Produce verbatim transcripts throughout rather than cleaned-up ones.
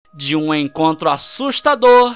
De um encontro assustador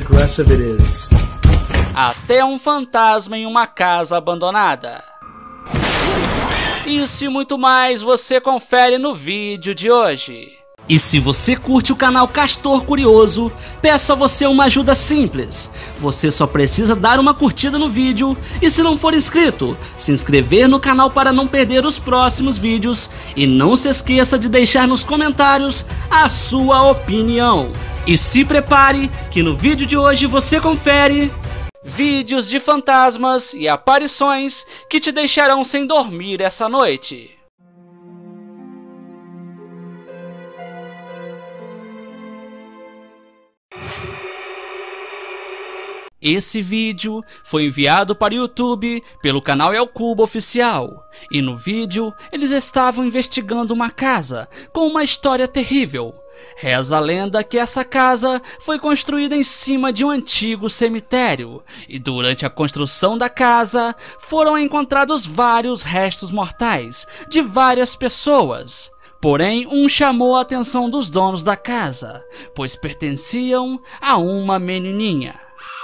até um fantasma em uma casa abandonada. Isso e muito mais você confere no vídeo de hoje. E se você curte o canal Castor Curioso, peço a você uma ajuda simples. Você só precisa dar uma curtida no vídeo e, se não for inscrito, se inscrever no canal para não perder os próximos vídeos. E não se esqueça de deixar nos comentários a sua opinião. E se prepare que no vídeo de hoje você confere vídeos de fantasmas e aparições que te deixarão sem dormir essa noite. Esse vídeo foi enviado para o YouTube pelo canal El Cubo Oficial, e no vídeo eles estavam investigando uma casa com uma história terrível. Reza a lenda que essa casa foi construída em cima de um antigo cemitério, e durante a construção da casa foram encontrados vários restos mortais de várias pessoas. Porém, um chamou a atenção dos donos da casa, pois pertenciam a uma menininha.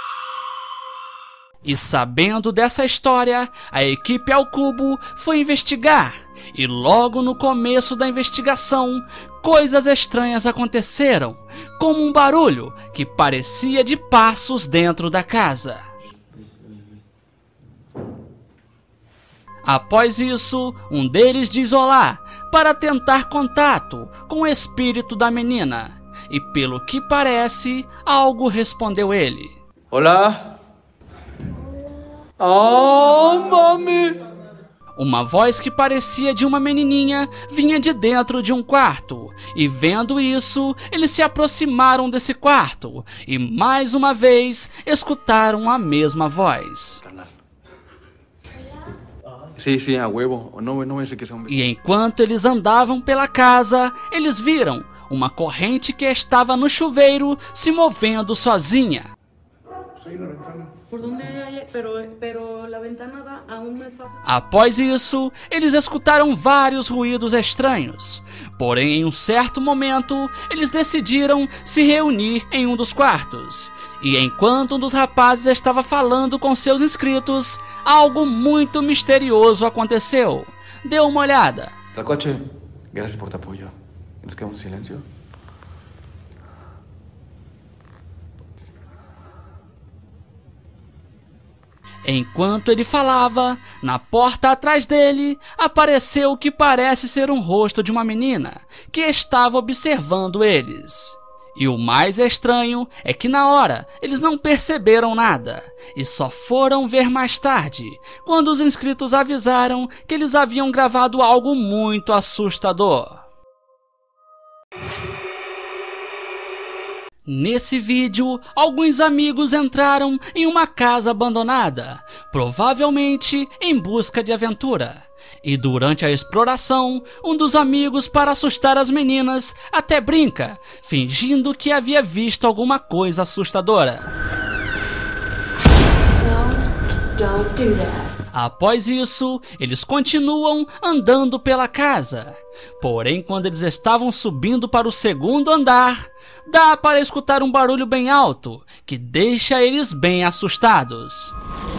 E sabendo dessa história, a equipe El Cubo foi investigar, e logo no começo da investigação, coisas estranhas aconteceram, como um barulho que parecia de passos dentro da casa. Após isso, um deles diz olá para tentar contato com o espírito da menina, e pelo que parece, algo respondeu ele. Olá. Oh, mami! Uma voz que parecia de uma menininha vinha de dentro de um quarto, e vendo isso, eles se aproximaram desse quarto, e mais uma vez escutaram a mesma voz. Sim, sim, a huevo. Não, não é que são... E enquanto eles andavam pela casa, eles viram uma corrente que estava no chuveiro se movendo sozinha. Após isso, eles escutaram vários ruídos estranhos. Porém, em um certo momento, eles decidiram se reunir em um dos quartos. E enquanto um dos rapazes estava falando com seus inscritos, algo muito misterioso aconteceu. Dê uma olhada. Coche, gracias por tu apoyo. Nos quedamos em silêncio. Enquanto ele falava, na porta atrás dele, apareceu o que parece ser um rosto de uma menina, que estava observando eles. E o mais estranho é que na hora, eles não perceberam nada, e só foram ver mais tarde, quando os inscritos avisaram que eles haviam gravado algo muito assustador. Nesse vídeo, alguns amigos entraram em uma casa abandonada, provavelmente em busca de aventura. E durante a exploração, um dos amigos, para assustar as meninas, até brinca, fingindo que havia visto alguma coisa assustadora. No, don't do that. Após isso, eles continuam andando pela casa. Porém, quando eles estavam subindo para o segundo andar, dá para escutar um barulho bem alto, que deixa eles bem assustados.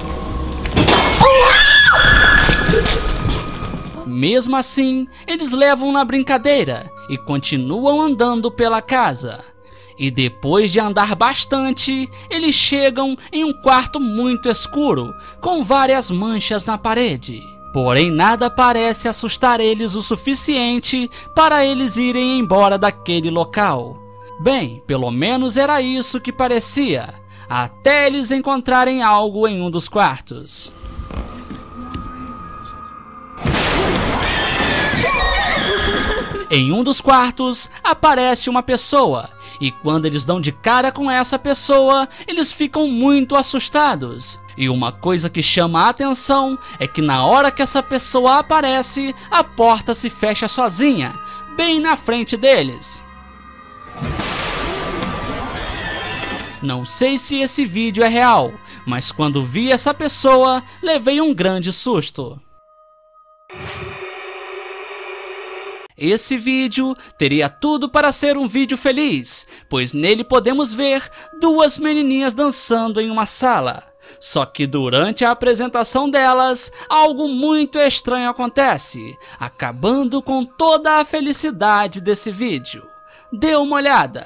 Mesmo assim, eles levam na brincadeira e continuam andando pela casa. E depois de andar bastante, eles chegam em um quarto muito escuro, com várias manchas na parede. Porém, nada parece assustar eles o suficiente para eles irem embora daquele local. Bem, pelo menos era isso que parecia, até eles encontrarem algo em um dos quartos. Em um dos quartos, aparece uma pessoa, e quando eles dão de cara com essa pessoa, eles ficam muito assustados. E uma coisa que chama a atenção é que na hora que essa pessoa aparece, a porta se fecha sozinha, bem na frente deles. Não sei se esse vídeo é real, mas quando vi essa pessoa, levei um grande susto. Esse vídeo teria tudo para ser um vídeo feliz, pois nele podemos ver duas menininhas dançando em uma sala. Só que durante a apresentação delas, algo muito estranho acontece, acabando com toda a felicidade desse vídeo. Dê uma olhada.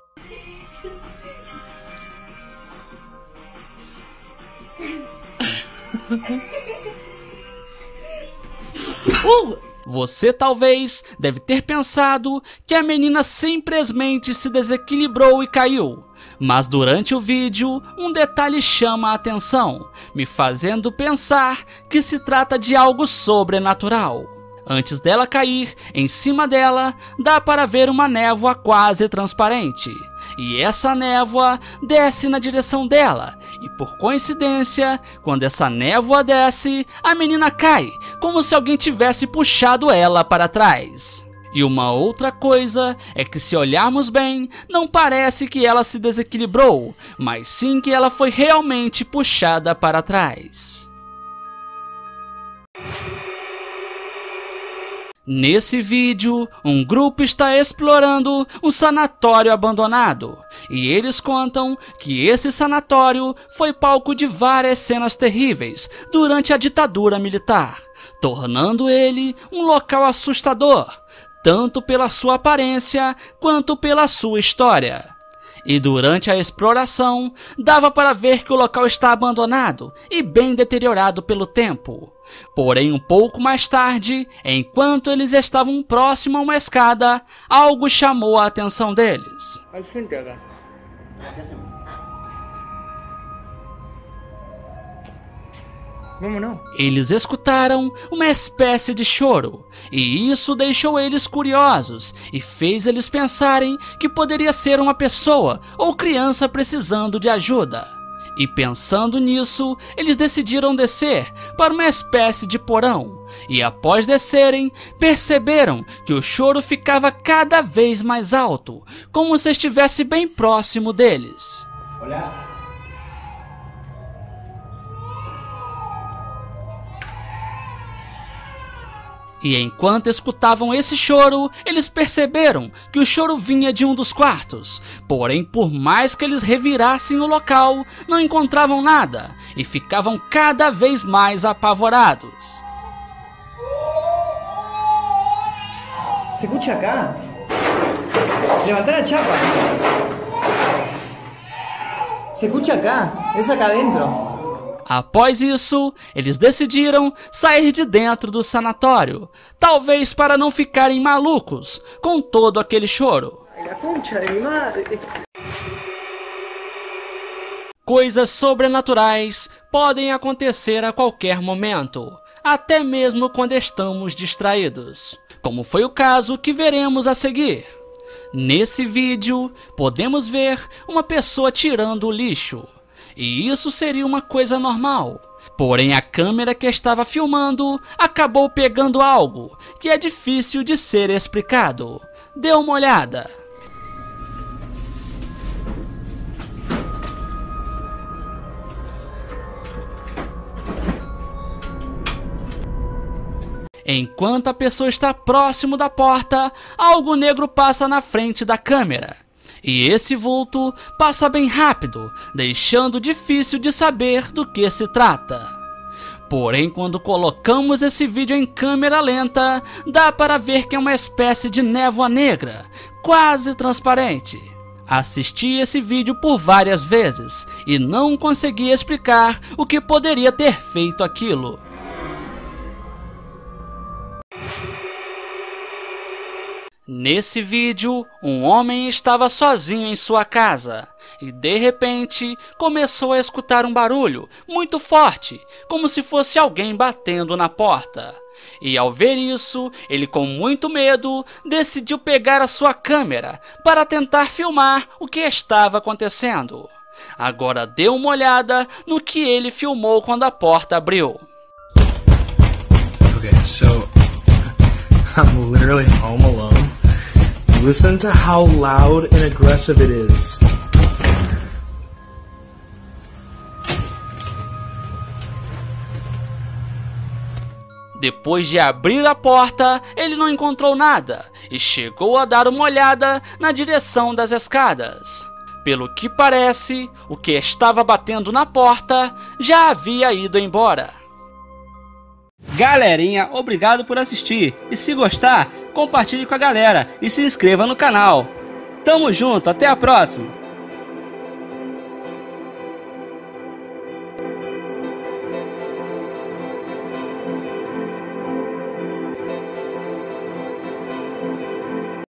Uh! Você talvez deve ter pensado que a menina simplesmente se desequilibrou e caiu. Mas durante o vídeo, um detalhe chama a atenção, me fazendo pensar que se trata de algo sobrenatural. Antes dela cair, em cima dela, dá para ver uma névoa quase transparente. E essa névoa desce na direção dela, e por coincidência, quando essa névoa desce, a menina cai, como se alguém tivesse puxado ela para trás. E uma outra coisa é que, se olharmos bem, não parece que ela se desequilibrou, mas sim que ela foi realmente puxada para trás. Nesse vídeo, um grupo está explorando um sanatório abandonado, e eles contam que esse sanatório foi palco de várias cenas terríveis durante a ditadura militar, tornando ele um local assustador, tanto pela sua aparência quanto pela sua história. E durante a exploração, dava para ver que o local está abandonado e bem deteriorado pelo tempo. Porém, um pouco mais tarde, enquanto eles estavam próximo a uma escada, algo chamou a atenção deles. Eles escutaram uma espécie de choro, e isso deixou eles curiosos e fez eles pensarem que poderia ser uma pessoa ou criança precisando de ajuda. E pensando nisso, eles decidiram descer para uma espécie de porão, e após descerem, perceberam que o choro ficava cada vez mais alto, como se estivesse bem próximo deles. Olá. E enquanto escutavam esse choro, eles perceberam que o choro vinha de um dos quartos. Porém, por mais que eles revirassem o local, não encontravam nada e ficavam cada vez mais apavorados. Se escucha acá. Levantar a chapa. Se escucha acá. Es acá adentro. Após isso, eles decidiram sair de dentro do sanatório, talvez para não ficarem malucos com todo aquele choro. Coisas sobrenaturais podem acontecer a qualquer momento, até mesmo quando estamos distraídos, como foi o caso que veremos a seguir. Nesse vídeo, podemos ver uma pessoa tirando o lixo. E isso seria uma coisa normal. Porém, a câmera que estava filmando acabou pegando algo que é difícil de ser explicado. Dê uma olhada. Enquanto a pessoa está próximo da porta, algo negro passa na frente da câmera. E esse vulto passa bem rápido, deixando difícil de saber do que se trata. Porém, quando colocamos esse vídeo em câmera lenta, dá para ver que é uma espécie de névoa negra, quase transparente. Assisti esse vídeo por várias vezes e não consegui explicar o que poderia ter feito aquilo. Nesse vídeo, um homem estava sozinho em sua casa e de repente começou a escutar um barulho muito forte, como se fosse alguém batendo na porta. E ao ver isso, ele com muito medo decidiu pegar a sua câmera para tentar filmar o que estava acontecendo. Agora dê uma olhada no que ele filmou quando a porta abriu. Okay, so I'm literally home alone. Listen to how loud and aggressive it is. Depois de abrir a porta, ele não encontrou nada e chegou a dar uma olhada na direção das escadas. Pelo que parece, o que estava batendo na porta já havia ido embora. Galerinha, obrigado por assistir. E se gostar, compartilhe com a galera e se inscreva no canal. Tamo junto, até a próxima!